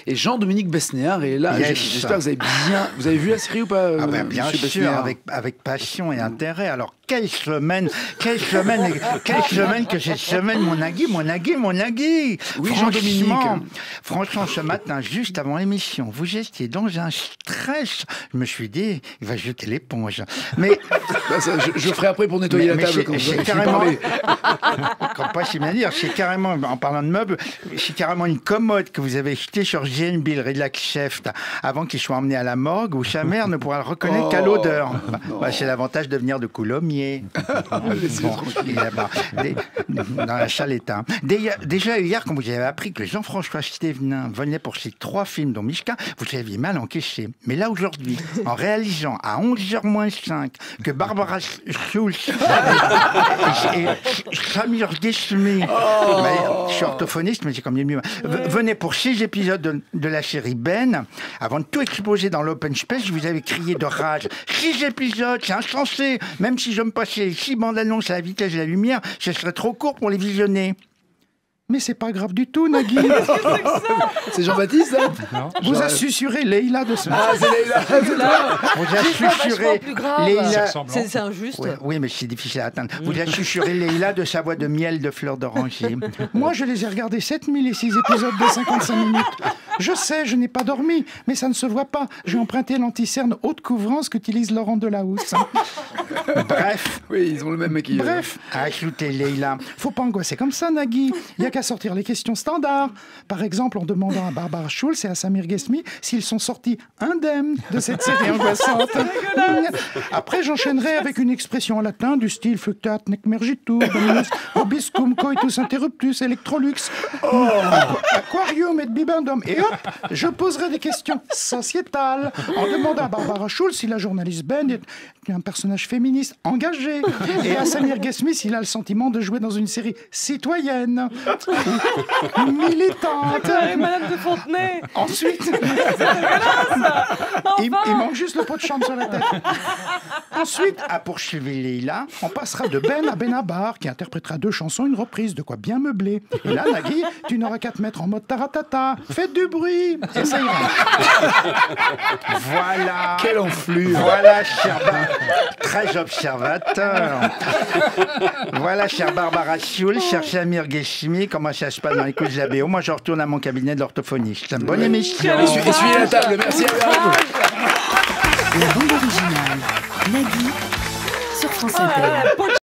Et Jean-Dominique Besnéard est là. Yes. J'espère que vous avez vu la série ou pas? Bien sûr, avec passion et intérêt. Alors, quelle semaine que cette semaine, mon Nagui. Oui, Jean-Dominique. Franchement, ce matin, juste avant l'émission, vous étiez dans un stress. Je me suis dit, il va jeter l'éponge. Mais je ferai après pour nettoyer la table. C'est carrément, c'est carrément, en parlant de meubles, c'est carrément une commode que vous avez jetée sur GNB, le Relax Chef, avant qu'il soit emmené à la morgue, où sa mère ne pourra le reconnaître qu'à l'odeur. C'est l'avantage de venir de Coulommiers. Dans la Chaletta. Déjà hier, quand vous avez appris que Jean-François Stévenin venait pour ces 3 films dont Mishka, vous aviez mal encaissé. Mais là, aujourd'hui, en réalisant à 11h-5 que Barbara Schulz et Samir Gheshmi, je suis orthophoniste, mais c'est quand même mieux, venaient pour 6 épisodes de la série Ben, avant de tout exposer dans l'Open Space, je vous avais crié de rage. 6 épisodes, c'est insensé. Même si je me passais 6 bandes annonces à la vitesse de la lumière, ce serait trop court pour les visionner. Mais c'est pas grave du tout, Nagui. C'est Jean-Baptiste, hein? Vous a susurré Leïla de ce matin. Ah, c'est Leïla. Vous a susurré Leïla. C'est injuste. Oui, mais c'est difficile à atteindre. Vous a susurré Leïla de sa voix de miel de fleurs d'oranger. Moi, je les ai regardés 7006 épisodes de 55 minutes. Je sais, je n'ai pas dormi, mais ça ne se voit pas. J'ai emprunté l'anti-cerne haute couvrance qu'utilise Laurent Delahousse. Bref. Oui, ils ont le même maquillage. Bref, a ajouté Leïla. Faut pas angoisser comme ça, Nagui. Il y a qu'à sortir les questions standards. Par exemple, en demandant à Barbara Schulz et à Samir Gheshmi s'ils sont sortis indemnes de cette série angoissante. Après, j'enchaînerai avec une expression en latin du style fructat nec mergitur, dominus vobiscum coitus interruptus electrolux, aquarium et bibendum. Et hop, je poserai des questions sociétales en demandant à Barbara Schulz si la journaliste Ben est un personnage féministe engagé et à Samir Gheshmi s'il a le sentiment de jouer dans une série citoyenne. Militante. Madame de Fontenay. Ensuite, il manque juste le pot de chambre sur la tête. Ensuite, à poursuivre Leïla, on passera de Ben à Benabar, qui interprétera 2 chansons, une reprise, de quoi bien meubler. Et là, Nagui, tu n'auras qu'à te mettre en mode taratata. Faites du bruit. Et ça ira. Voilà. Quelle enflure. Voilà, cher très observateur. Voilà, chère Barbara Schulz, cher Samir Gheshmi, comment ça se passe dans les coups de la BO. Moi, je retourne à mon cabinet de l'orthophoniste. Bonne émission. Essuyez la table, merci à vous. La bande originale, Nagui, sur France Inter.